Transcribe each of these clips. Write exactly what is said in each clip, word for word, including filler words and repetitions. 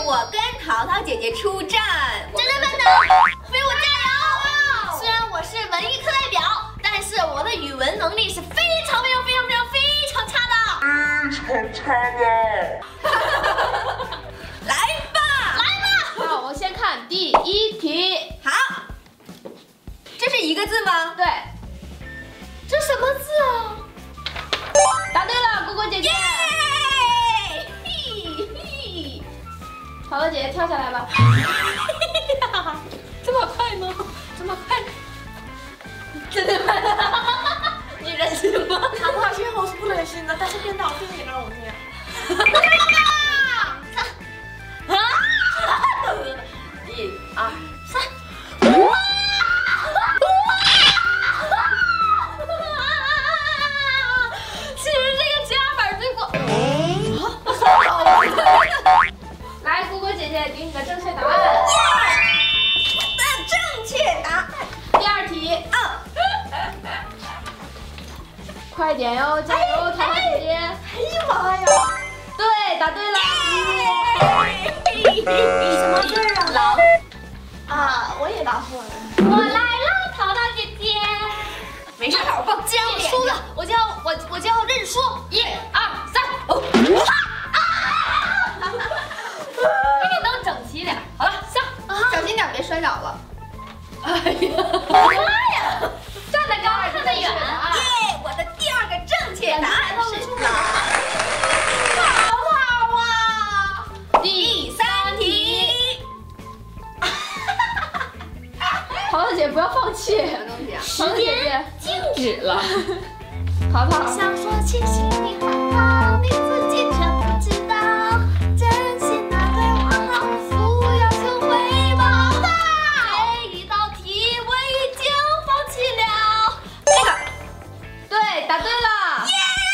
我跟淘淘姐姐出战。 真的真的，飞我加油！虽然我是文艺课代表，但是我的语文能力是非常非常非常非常非常差的。 非常差的。 来吧， 来吧！ 那我们先看第一题。 好，这是一个字吗？ 对， 这什么字啊？ 答对了，果果姐姐。 嘿嘿， 淘淘姐姐跳下来吧。这么快吗？这么快？真的吗？你忍心吗？ 淘淘其实我是不忍心的，但是编导非得让我这样。 一、二、 三。哇！其实这个加板对过。 来，果果姐姐给你个正确答案。 我的正确答案。 第二题， 啊， 快点哟，加油，淘淘姐姐。 哎呀妈呀！ 对，答对了。 什么字啊？ 狼。 啊，我也答错了。 我来了，淘淘姐姐。 没事，好棒。 既然我输了，我就要我我就要认输。一二三，哦！给你弄整齐点。好了，上。 小心点，别摔倒了。 哎呀， 妈呀！站得高，看得远。 耶，我的第二个正确答案是狼。 淘淘啊！ 第三题。 淘淘姐不要放弃。 什么东西啊？ 淘淘姐姐静止了。 淘淘， 想说其实你还好，你自己却不知道。真心的对我好，不要求回报的。这一道题我已经放弃了。 这个。 对，答对了。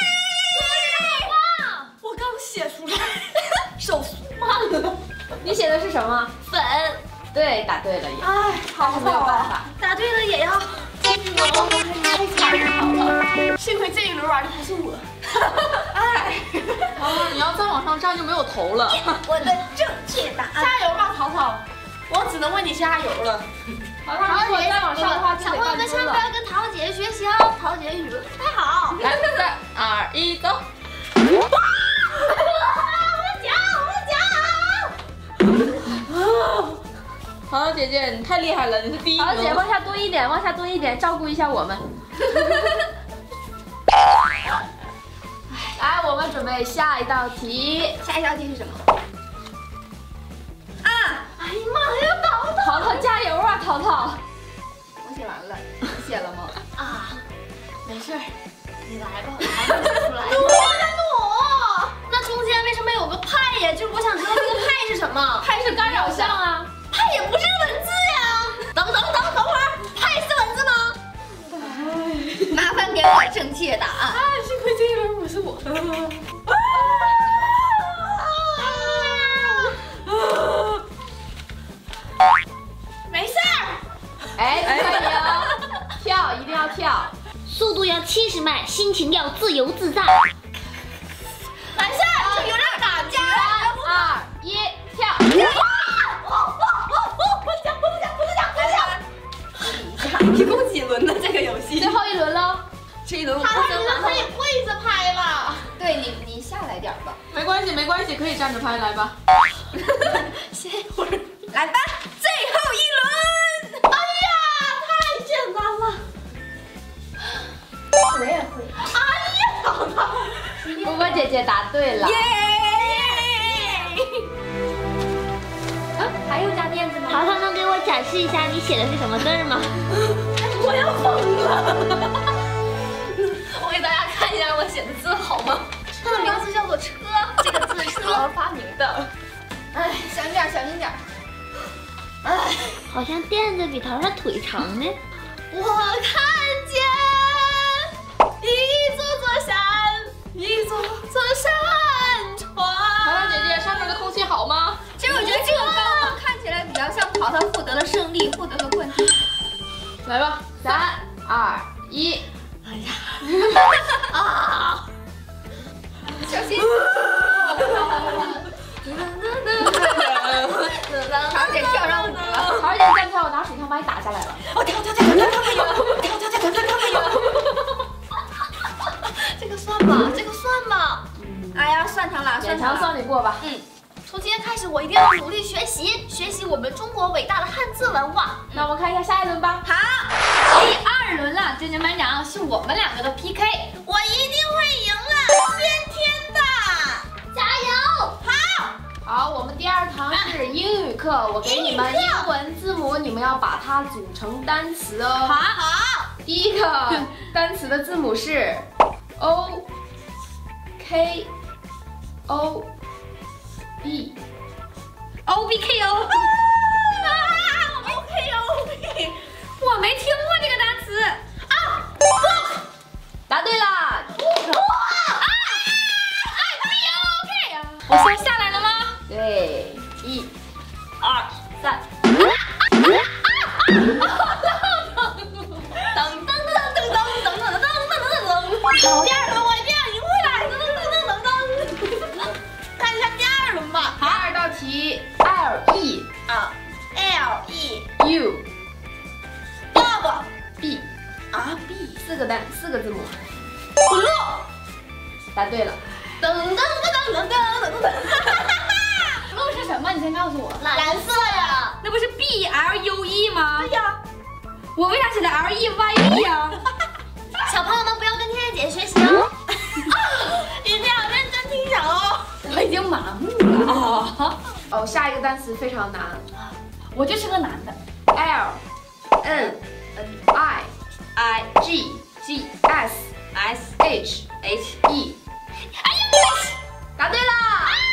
我刚写出来，手速慢了。 你写的是什么？ 粉， 对，答对了也。 哎，淘没有办淘， 法。 答对了也要。 太惨了，淘淘。幸亏这一轮玩的不是我。哎， 淘淘，你要再往上站就没有头了。 我的正确答案。 加油吧，淘淘！我只能为你加油了。 淘淘，如果再往上的话，就得小朋友们半分了。 千万不要跟淘淘姐姐学习哦，淘淘姐姐语文不太好。 来，三二一，走。 我讲，我淘淘姐姐，你太厉害了，你是第一淘淘姐名。 往下多一点，往下多一点，照顾一下我们。来，我们准备下一道题。 下一道题是什么？啊， 讲。哎呀妈呀，淘淘！ 淘淘加油啊，淘淘！ 我写完了，你写了吗？ 啊，没事儿，你来吧，我还没写出来。我呀我，那中间为什么有个派呀？就是我想知道这个派是什么？ 还是干扰项啊？ 派也不是文字呀。等等等等会儿，派是文字吗？ 麻烦给我正确答案。 哎，幸亏这一轮不是我。 没事儿。 哎，快点哦，跳一定要跳。 速度要七十迈，心情要自由自在。 完事儿，这有点打架。 二一，跳！ 一共几轮呢？这个游戏最后一轮喽。 这一轮我他不行了。 可以跪着拍了。 对你，你下来点吧。 没关系，没关系，可以站着拍，来吧。 歇一会儿，来吧，最后一轮。 哎呀，太简单了。 我也会。 哎呀，淘淘。 果果姐姐答对了。 耶！ 啊，还有加垫子吗？淘淘能给我展示一下你写的是什么字吗？ 我要疯了！我给大家看一下我写的字好吗？它的名字叫做车，这个字是淘淘发明的。哎，小心点，小心点。哎， 好像垫子比淘淘腿长呢。 我看见一座座山，一座座山川。 淘淘姐姐，上面的空气好吗？ 其实我觉得这个高度看起来比较像淘淘获得了胜利，获得了冠军。 来吧， 三二一， 哎呀，啊！小心！ 桃姐跳上舞了， 桃儿姐站跳，我拿水枪把你打下来了。 我跳跳跳跳跳跳跳跳跳跳跳跳跳。 这个算吧，这个算吧。哎呀，算他了，算勉强他了。 算你过吧。 嗯，从今天开始，我一定要努力学习，学习我们中国伟大的汉字文化。 那我们看一下下一轮吧。 好，第二轮了，珍珍班长是我们两个的 P K， 我一定会赢了，先天的，加油！好， 好，我们第二堂是英语课，我给你们英文字母，你们要把它组成单词哦。 好，好， 第一个单词的字母是 O K O B O B K O。O K O B， 我没听过这个单词啊 ，book， 答对了。 哇，哎 B O K 啊，我现在下来了吗？ 对，一、 二三，噔噔噔噔噔噔噔噔噔噔噔，第二轮我一定要赢回来，噔噔噔噔噔噔，看一下第二轮吧。 第二道题 L E 啊 ，L E U Bob B 啊 B 四个单四个字母， Blue 答对了。 噔噔噔噔噔噔噔噔， 路是什么？你先告诉我。 蓝色呀， 那不是 B L U E 吗？ 对呀， 我为啥写的 L E Y E 呀？ 小朋友们不要跟天天姐学习哦。 一定要认真听讲哦。 我已经麻木了啊！ 哦，下一个单词非常难我就是个男的。 ，L N I I G G S S H H E。 哎呀， 答对了。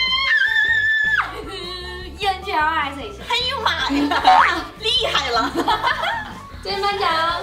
E N G L S H。 哎呦妈呀，厉害了！ 这位班长，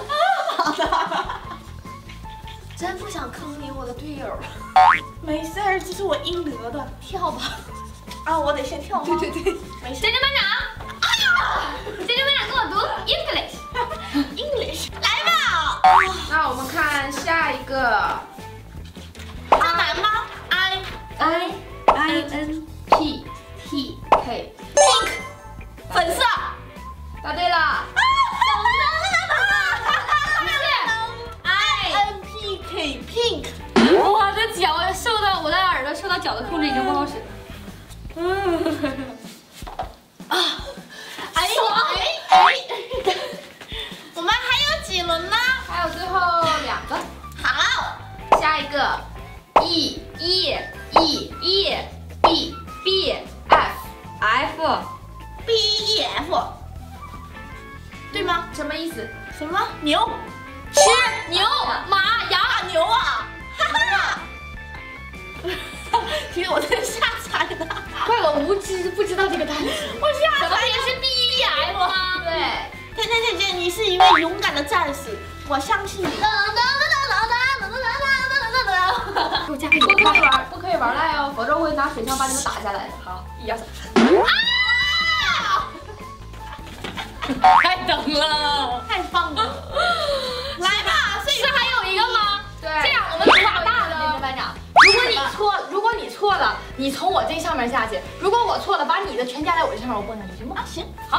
真不想坑你，我的队友。 没事儿，这是我应得的。 跳吧， 啊，我得先跳吗？对对对，没事。 珍珍班长。哎呀，珍珍班长跟我读 English。 English， 来吧。 那我们看下一个这难吗 ？I I I N P T K， pink， 粉色。 答对了。 I N P K pink。 我的脚受到我的耳朵受到脚的控制已经不好使了。 嗯。啊，哎哎哎！我们还有几轮呢？ 还有最后两个， 好， 下一个 E E E E B B F F B E F， 对吗？ 什么意思？ 什么牛？ 吃牛马羊。 大牛啊！哈哈。其实我真是瞎猜的， 怪我无知，不知道这个单词。 我瞎怎么猜的。 也是 B E F 吗？ 对， 天天姐姐，你是一位勇敢的战士，我相信你。 噔噔噔噔噔噔噔噔噔噔噔。 给我加个不可以油！ 玩，不可以玩赖哦，否则我会拿水枪把你们打下来的。好， 一二三。 太等了。 太棒了！来吧，所以是还有一个吗？ 对， 这样我们打大的。珍班长，如果你错，如果你错了，你从我这上面下去；如果我错了，把你的全加在我这上面，我不能行吗？ 行， 好。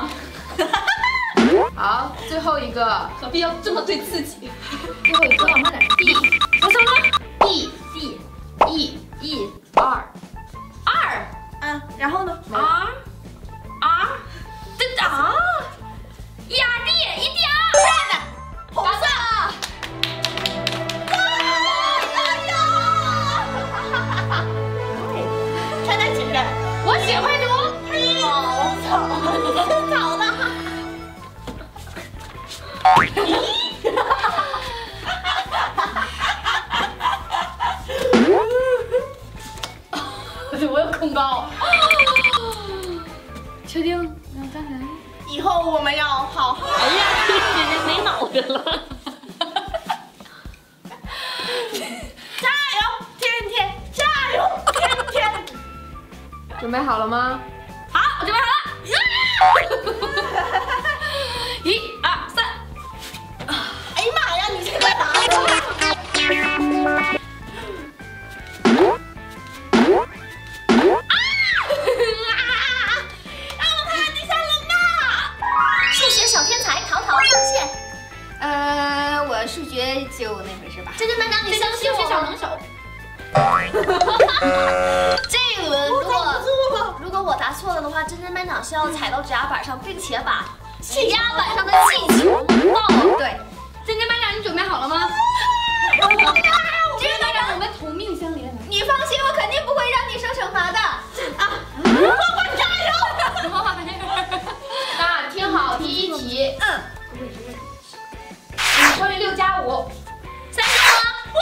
好，最后一个何必要这么对自己？ 最后一个慢点 D 我什么 D D E E R 二嗯，然后呢？ R R 这啊？压地一点儿。 red， 红色。太难解了， 我写会读。 好丑，吵的。 我有恐高。确定？那当然。 以后我们要好好。 哎呀，姐姐没脑子了。 加油，天天加油，天天。 准备好了吗？ 好，我准备好了。一二三。 哎呀妈呀，你这个答案。让我看看第三答错了的话，真真班长需要踩到指甲板上，并且把指甲板上的气球爆。对， 真真班长，你准备好了吗？ 真真班长， 我们同命相连。 你放心，我肯定不会让你受惩罚的。啊，我们加油！ 那听好第一题， 嗯， 你乘以六加五， 三十五。哇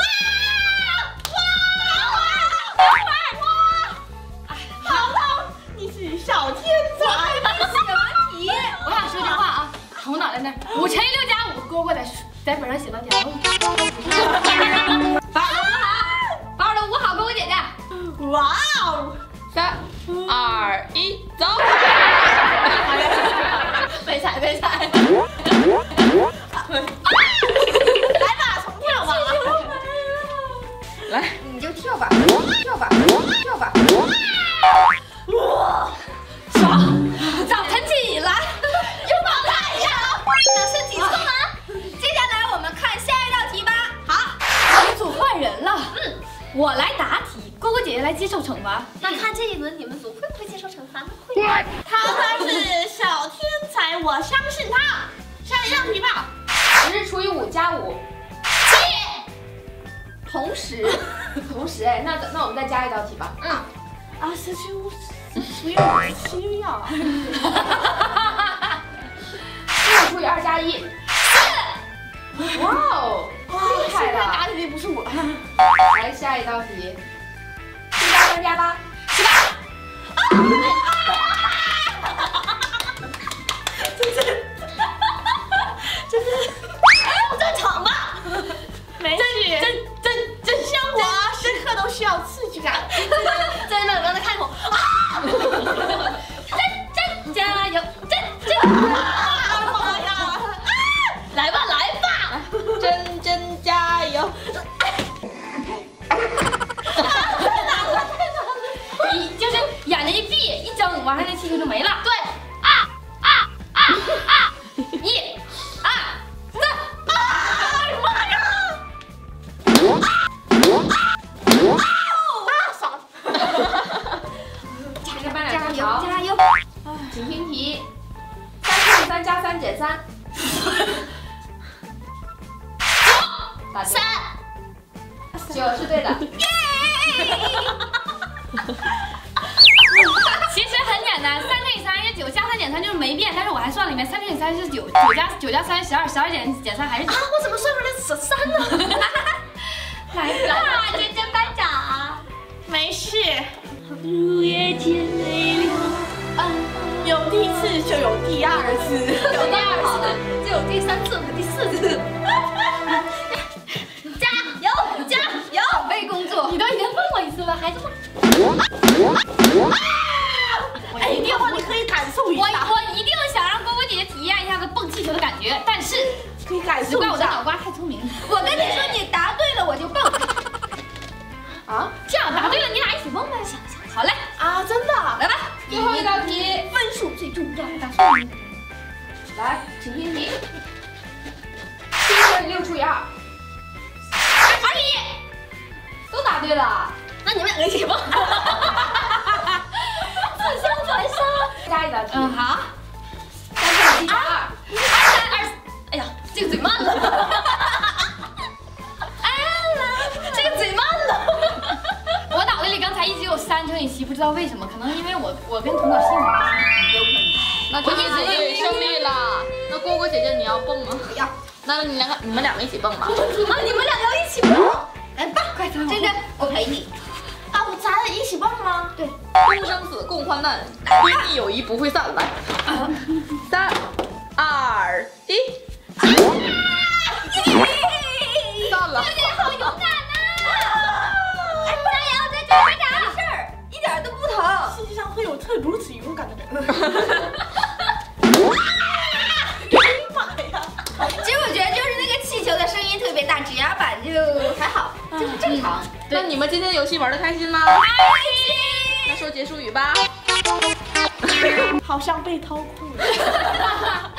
哇哇哇！好痛！你是小天才。写完题， 我想说句话啊，从我脑袋那儿，五乘以六加五，蝈蝈在在本上写到加五。把我的捂好，把我的捂好，蝈蝈姐姐。 哇哦！ 三二一，走！ 没踩没踩。来吧，重跳吧。 来， 你就跳吧，跳吧，跳吧。 哇！ 早晨起来， 拥抱太阳。那是几错呢？接下来我们看下一道题吧。好， 每组换人了。嗯，我来答题，蝈蝈姐姐来接受惩罚。 那看这一轮你们组会不会接受惩罚呢？会。他才是小天才，我相信他。下一道题吧。 十除以五加五， 七。 同时，同时，哎，那那我们再加一道题吧。 嗯。 啊，十七五十六七呀。 六除以二加一，四。哇哦，厉害了！ 答题的不是我。 来下一道题，七加三加八，十八。 不正常吧？ 没事， 真真真香我时刻都需要刺激感。 真的，刚才开口啊！真真加油！真真！妈呀！来吧来吧！ 真真加油！ 一就是眼睛一闭一睁，完了那气球就没了。 对，啊啊啊啊！ 一、二、三， 啊！妈呀！啊！爽！ 这个班长加油加油！ 请听题：三乘以三加三减三。九。 三。 九是对的。其实很简单，三乘以三是九，加三减三就是没变，但是我还算了一遍，三乘以三是九，九加九加三十二，十二减减三还是九。 啊！我怎么算出来十三呢？ 来来吧，真真班长。 没事， 入夜渐美了。 有第一次就有第二次， 有第二次，就有第三次和第四次。加油加油！ 准备工作，你都已经问过一次了，还这么…… 哎，电话你可以感受一我下， 我一定想让蝈蝈姐姐体验一下子蹦气球的感觉，但是可以感只受一下。 怪我的脑瓜太聪明了。 我跟你说，你答对了我就蹦。 啊，这样答对了，你俩一起蹦呗。 想想， 好嘞， 啊，真的。 来吧，最后一道题， 分数最重要。 来，请听题：七乘以六除以二，二十一，都答对了。 那你们两个一起蹦。自相残杀。 加一道题， 嗯，好。 三乘以七加二， 二三二，哎呀，这个嘴慢了。哎呀，这个嘴慢了。 我脑袋里刚才一直有三乘以七，不知道为什么，可能因为我我跟佟导性格有可能。 那这一直胜利了。那蝈蝈姐姐你要蹦吗？ 要。 那你两个你们两个一起蹦吧。 啊，你们两个要一起蹦。来吧，快真真真，我陪你。 啊，我咱俩一起蹦吗？ 对。 共生死，共患难，闺蜜友谊不会散。来，三、二、一，散了。 好勇敢呐！哎，加油，再加油！没事儿，一点都不疼。 世界上会有特如此勇敢的人。 其实我觉得就是那个气球的声音特别大，指甲板就还好，就是正常。 那你们今天游戏玩的开心吗？ 开心。 那说结束语吧。 好像被掏空了。